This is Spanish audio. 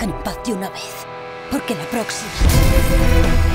dejen en paz de una vez. Porque la próxima